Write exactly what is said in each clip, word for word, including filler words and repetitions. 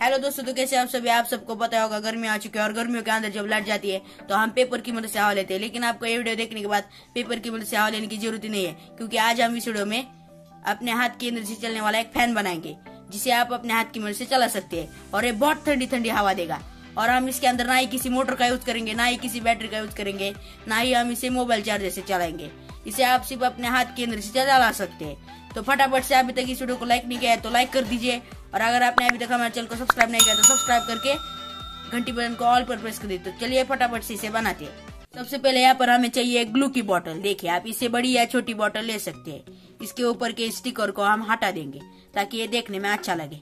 Hello दोस्तों, तो कैसे आप सभी। आप सबको पता होगा गर्मी आ चुकी है और गर्मियों के अंदर जब लाइट जाती है तो हम पेपर की मदद से हवा लेते हैं। लेकिन आपको ये वीडियो देखने के बाद पेपर की मदद से हवा लेने की जरूरत नहीं है, क्योंकि आज हम इस वीडियो में अपने हाथ के अंदर से चलने वाला एक फैन बनाएंगे जिसे आप अपने हाथ की मदद से चला सकते हैं और ये बहुत ठंडी ठंडी हवा देगा। और हम इसके अंदर ना ही किसी मोटर का यूज करेंगे, ना ही किसी बैटरी का यूज करेंगे, ना ही हम इसे मोबाइल चार्जर से चलाएंगे। इसे आप सिर्फ अपने हाथ के अंदर से चला सकते हैं। तो फटाफट से अभी तक इस वीडियो को लाइक नहीं किया है तो लाइक कर दीजिए, और अगर आपने अभी तक हमारे चैनल को सब्सक्राइब नहीं किया तो सब्सक्राइब करके घंटी बटन को ऑल पर प्रेस कर दीजिए। तो चलिए फटाफट से इसे बनाते हैं। सबसे पहले यहाँ पर हमें चाहिए ग्लू की बोतल। देखिए, आप इससे बड़ी या छोटी बोतल ले सकते हैं। इसके ऊपर के स्टिकर को हम हटा देंगे ताकि ये देखने में अच्छा लगे।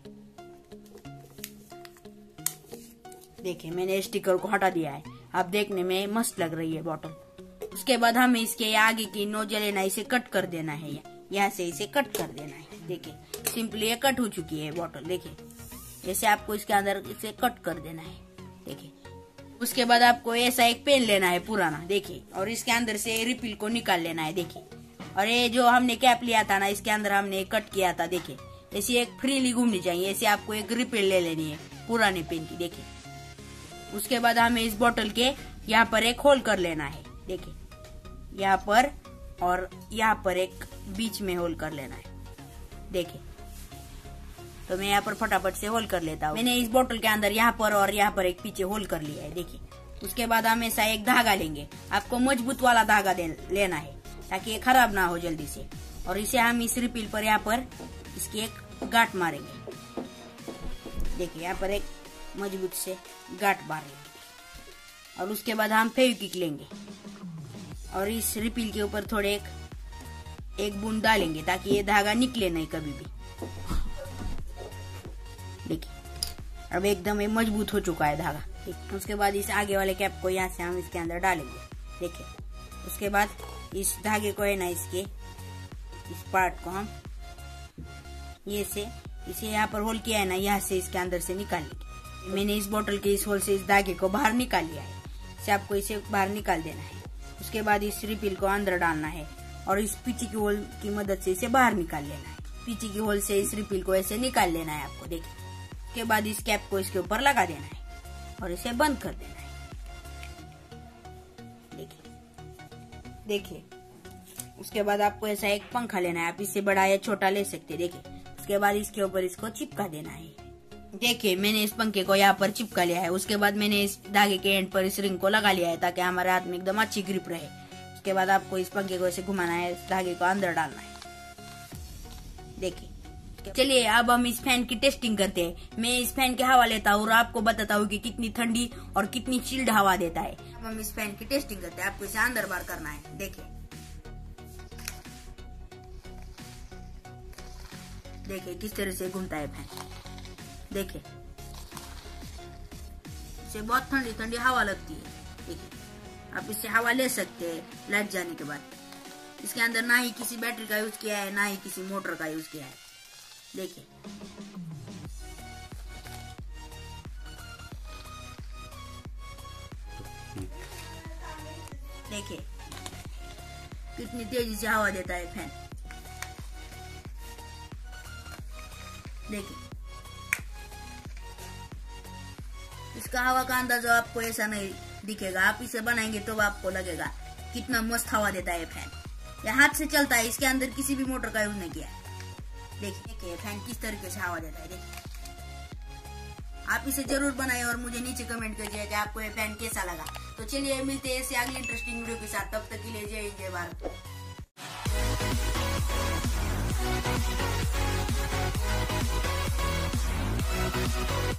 देखिए, मैंने स्टिकर को हटा दिया है। अब देखने में मस्त लग रही है बोतल। उसके बाद हमें इसके आगे की नोजल है ना, इसे कट कर देना है। यहाँ से इसे कट कर देना है। देखिए, सिंपली ये कट हो चुकी है बोतल। देखिए, जैसे आपको इसके अंदर इसे कट कर देना है। देखिए, उसके बाद आपको ऐसा एक पेन लेना है पुराना। देखिए, और इसके अंदर से रिफिल को निकाल लेना है। देखिए, और ये जो हमने कैप लिया था ना, इसके अंदर हमने कट किया था। देखिए, ऐसी एक फ्रीली घूमनी चाहिए। ऐसे आपको एक रिफिल ले लेनी है पुराने पेन की। देखिए, उसके बाद हमें इस बोतल के यहाँ पर एक होल कर लेना है। देखिए, यहाँ पर और यहाँ पर एक बीच में होल कर लेना है। देखिए, तो मैं यहाँ पर फटाफट से होल कर लेता हूँ। मैंने इस बोतल के अंदर यहाँ पर और यहाँ पर एक पीछे होल कर लिया है। देखिए, उसके बाद हम ऐसा एक धागा लेंगे। आपको मजबूत वाला धागा लेना है ताकि ये खराब ना हो जल्दी से। और इसे हम इस रिफिल पर यहाँ पर इसकी एक गांठ मारेंगे। देखिए, यहाँ पर एक मजबूत से गांठ मारेंगे। और उसके बाद हम फेविक्विक लेंगे और इस रिफिल के ऊपर थोड़े एक एक बूंद डालेंगे ताकि ये धागा निकले नहीं कभी भी। देखिए, अब एकदम ये मजबूत हो चुका है धागा। उसके बाद इस आगे वाले कैप को यहाँ से हम इसके अंदर डालेंगे। देखिए, उसके बाद इस धागे को है ना, इसके इस पार्ट को हम ये से इसे यहाँ पर होल किया है ना, यहाँ से इसके अंदर से निकालेंगे। मैंने इस बोतल के इस होल से इस धागे को बाहर निकाल लिया है। इसे आपको इसे बाहर निकाल देना है। उसके बाद इस रिफिल को अंदर डालना है और इस पीछे की होल की मदद से इसे बाहर निकाल लेना है। पीछे की होल से इस रिफिल को ऐसे निकाल लेना है आपको। देखिए, उसके बाद इस कैप को इसके ऊपर लगा देना है और इसे बंद कर देना है। देखिए देखिए उसके बाद आपको ऐसा एक पंखा लेना है। आप इससे बड़ा या छोटा ले सकते हैं। देखिए, उसके बाद इसके ऊपर इसको चिपका देना है। देखिए, मैंने इस पंखे को यहाँ पर चिपका लिया है। उसके बाद मैंने इस धागे के एंड पर इस रिंग को लगा लिया है ताकि हमारे हाथ में एकदम अच्छी ग्रिप रहे। उसके बाद आपको इस पंखे को ऐसे घुमाना है, इस धागे को अंदर डालना है। देखिए, चलिए अब हम इस फैन की टेस्टिंग करते हैं। मैं इस फैन की हवा लेता हूँ और आपको बताता हूँ कि कितनी ठंडी और कितनी चिल्ड हवा देता है। अब हम इस फैन की टेस्टिंग करते हैं। आपको इसे अंदर बाहर करना है। देखिए देखिए किस तरह से घूमता है फैन। देखिए, इसे बहुत ठंडी ठंडी हवा लगती है। देखिए, आप इससे हवा ले सकते हैं लाइट जाने के बाद। इसके अंदर ना ही किसी बैटरी का यूज किया है, ना ही किसी मोटर का यूज किया है। देखिए, देखिए कितनी तेजी से हवा देता है फैन। देखिए, इसका हवा का अंदाजा आपको ऐसा नहीं दिखेगा। आप इसे बनाएंगे तो आपको लगेगा कितना मस्त हवा देता है फैन। यह हाथ से चलता है, इसके अंदर किसी भी मोटर का यूज नहीं किया है। देखिए देखिए फैन किस तरीके से हवा देता है। देखिए, आप इसे जरूर बनाएं और मुझे नीचे कमेंट कीजिए कि आपको ये फैन कैसा लगा। तो चलिए मिलते हैं ऐसे अगली इंटरेस्टिंग वीडियो के साथ। तब तक के लिए जय हिंद, जय भारत।